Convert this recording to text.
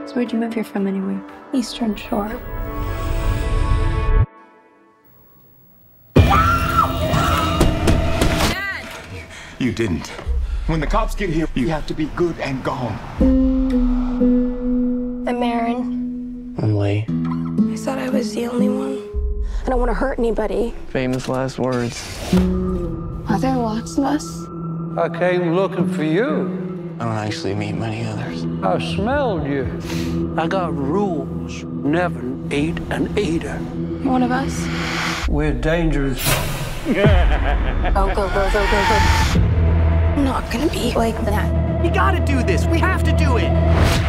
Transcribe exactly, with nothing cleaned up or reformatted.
So where'd you move here from anyway? Eastern Shore. Dad! You didn't. When the cops get here, you have to be good and gone. I'm Maren. I'm Lee. I thought I was the only one. I don't want to hurt anybody. Famous last words. Are there lots of us? I came looking for you. I don't actually meet many others. I smelled you. I got rules. Never eat an eater. You're one of us? We're dangerous. Go, go, go, go, go, go. I'm not gonna be like that. We gotta do this. We have to do it.